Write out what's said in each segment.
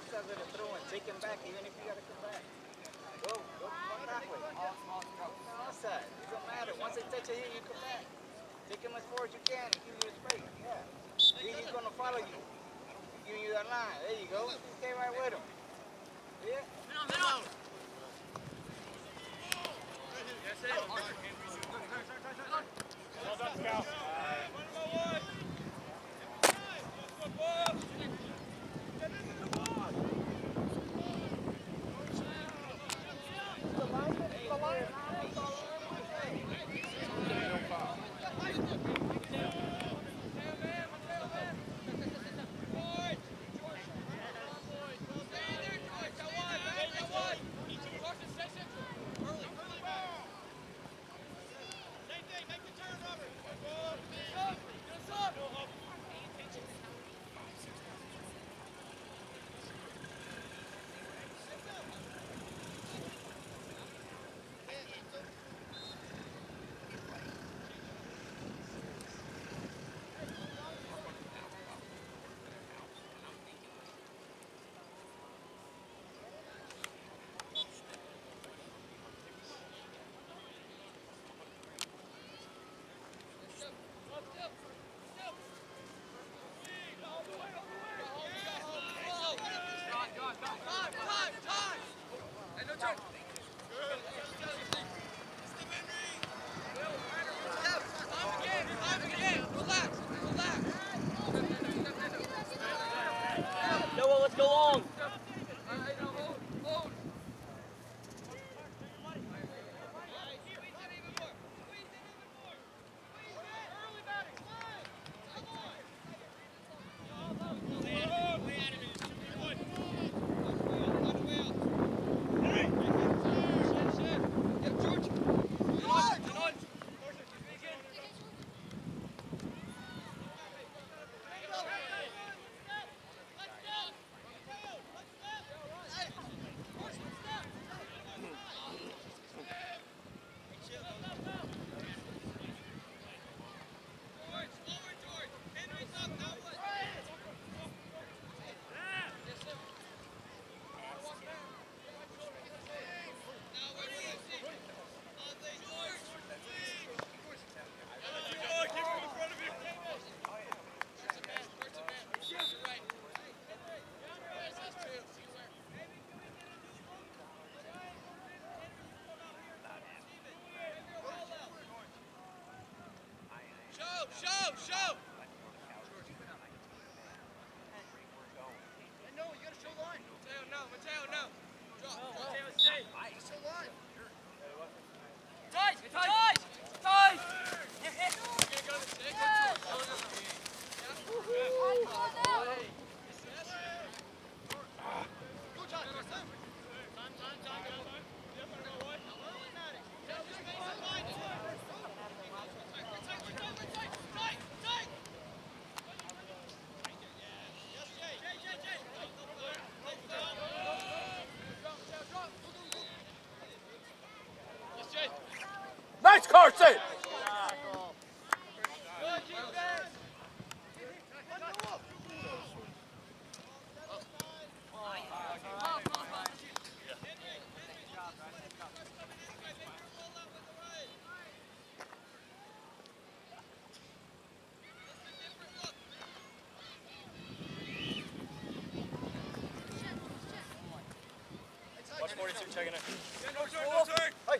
guys are throwing. Take him back, even if you got to come back. Go that way. Outside. It don't matter. Once they touch it here, you come back. Take him as far as you can and give you the space. Yeah. Then he's going to follow you. He's giving you that line. There you go. Stay right with him. Yeah. Minnow. That's it. Well done, Scout. Show! Mateo, no. Mateo, stay. Show line. Tight! You're going to go to the stick. Nice, Carson! Watch 42 checking it. Hey!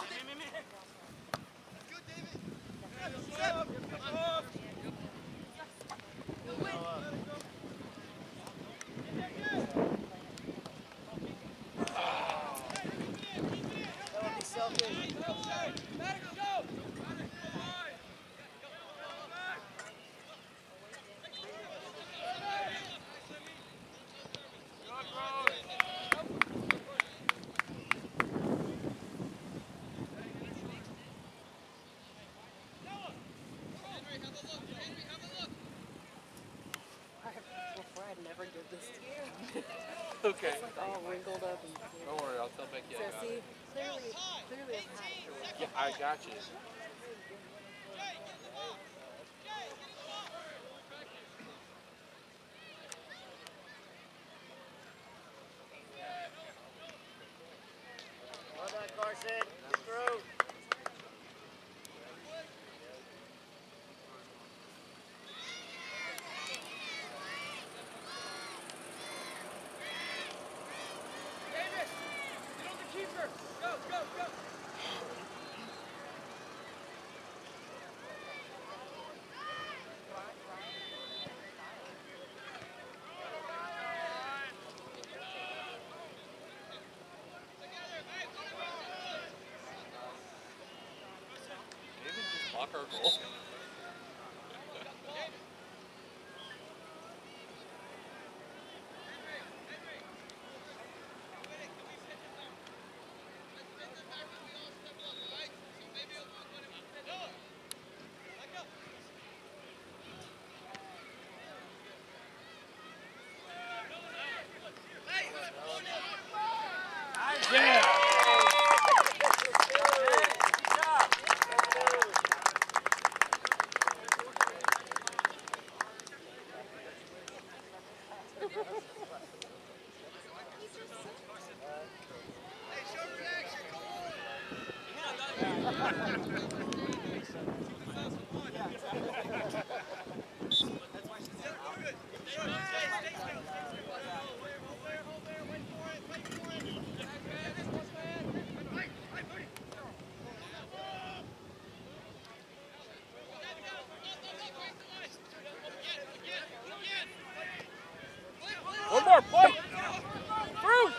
Okay. It's like all wrinkled up and Don't worry, I'll tell Becky I got see, it. clearly it's hot. Yeah, I got you. not hurtful. Yeah. One more play. Through.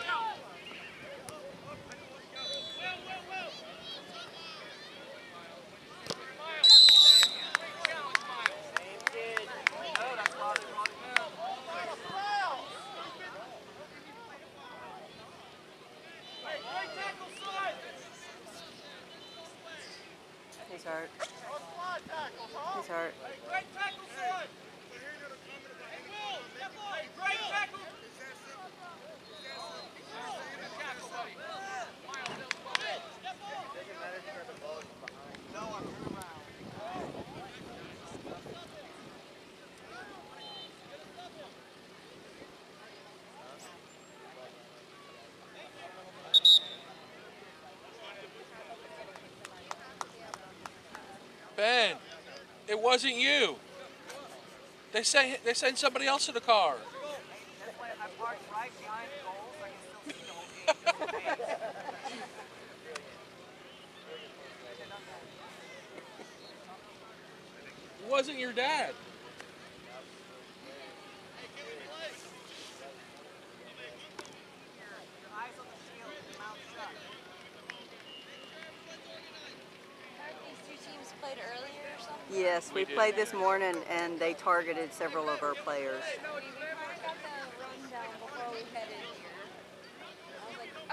He's hurt. He's hurt. Ben, it wasn't you. They sent somebody else to the car. I parked right behind the goal so I can still see the whole game. It wasn't your dad. Your eyes on the shield, your mouth shut. These two teams played earlier or something? Yes, we played this morning and they targeted several of our players. We kind of got the rundown before we headed here. I was like, oh.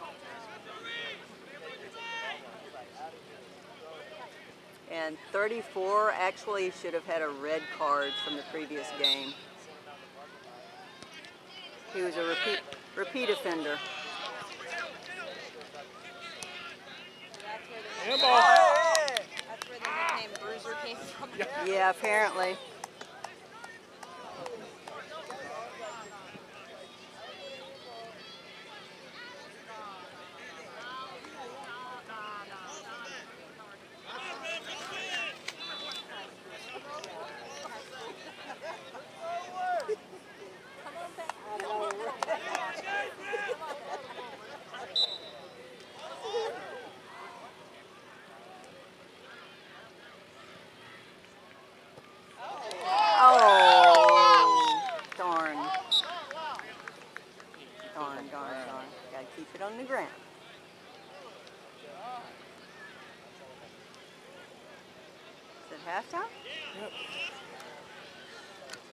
And 34 actually should have had a red card from the previous game. He was a repeat offender. Handball. That's where the nickname Bruiser came from. Yeah, apparently. Keep it on the ground. Is it halftime? Yep.